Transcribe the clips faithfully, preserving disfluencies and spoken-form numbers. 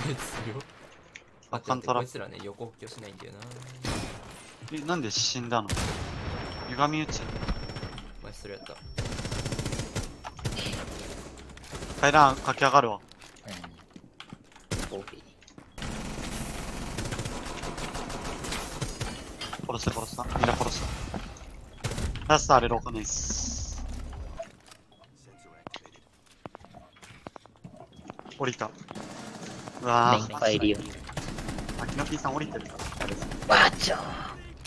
滅するよ。あ、 カンタラこいつらね、横補強しないんだよな。 え、なんで死んだの？歪み撃ち。 マジそれやった。 階段駆け上がるわ。 うん。オービ殺した殺した。みんな殺した。ラストあれろくねっす。降りた。うわー。メインファイルよ。 あ、キノピーさん降りてるから。あれです。 わっちょー。 も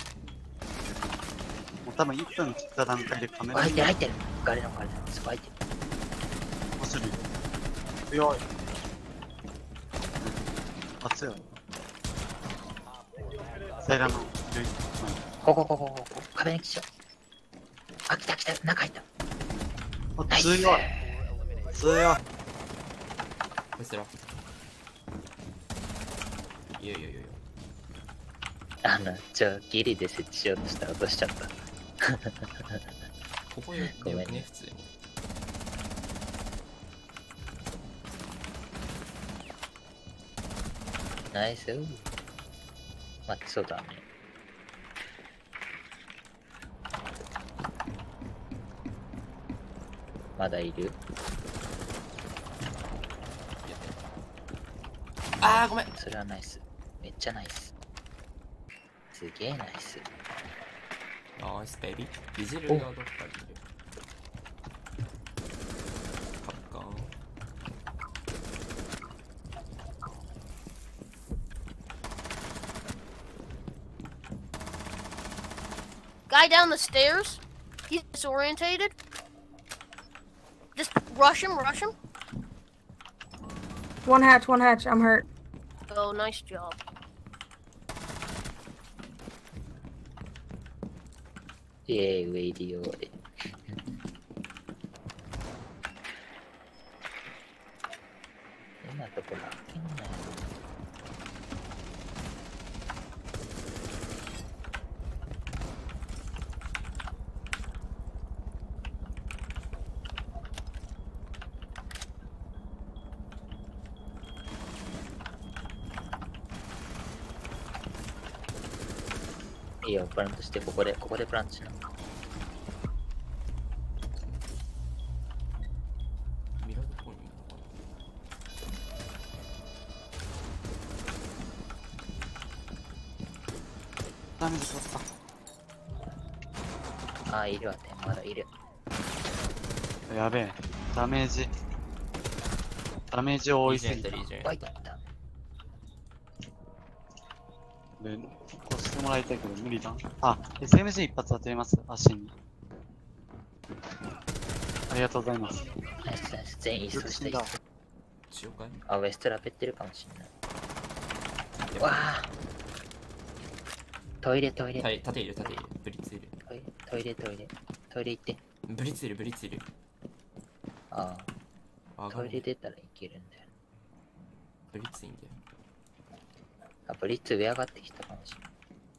う多分いっぷん切った段階でカメラ入ってる入ってる。ガレのガレの。そこ入ってる。 走る。強い。あ、強い。セイラのじゅういち。 ここここここ。壁に来ちゃう。あ、来た来た。中入った。 あ、強い。強い。 こいつら。いやいやいやいや。 あの、ちょ、ギリで設置しようとしたら落としちゃった。 ここよごめんよくね、普通に。 ナイス。待って、そうだね。まだいる？ あー、ごめん。 それはナイス。めっちゃナイス。すげえナイス。 ナイスベイビー。ビジルがどっかにいる。カッカーン。 Guy down the stairs. He's disorientated. Just rush him, rush him. One hatch, one hatch. I'm hurt. Oh, nice job. イエーイ、ウェイディオーで。変なとこなってんなよ。いいよ、プラントして、ここで、ここでプラントしな。 ミラーどこにいるのかダメージ取った。 あー、いるわ、てまだいる。 やべえ。ダメージ。ダメージ多いすぎた。 リージェンわいった。 やった。 で、こしてもらいたいけど無理だ。あ、エスエムジー 一発当てます。足に。ありがとうございます。 ナイスナイス、全員一掃したい。 塩かい？ あ、ウエストラペってるかもしんない。わあ。トイレトイレ。 はい、縦いる、縦いる。ブリッツいる。 トイレトイレトイレ。トイレ行って。 ブリッツいる、ブリッツいる。 ああ。 あ、 トイレ出たらいけるんだよ。 ブリッツいいんだよ。 あ、ブリッツ上上がってきたかもしれない。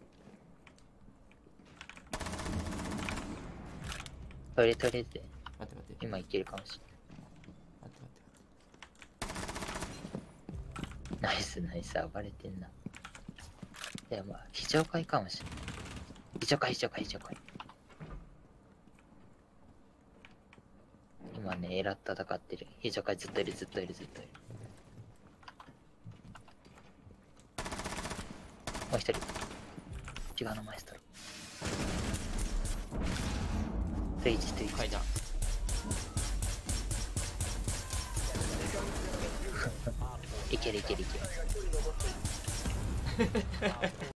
トイレトイレで。 待って待って。 今いけるかもしれ待って待って。 ない。ナイスナイス、暴れてんな。いや、まあ、非常階かもしれない。非常階、非常階、非常階。今ね、エラ戦ってる。非常階ずっといる、ずっといる、ずっといる。もう一人。違うのマエストロ。スイッチとい階段。 いけるいけるいける。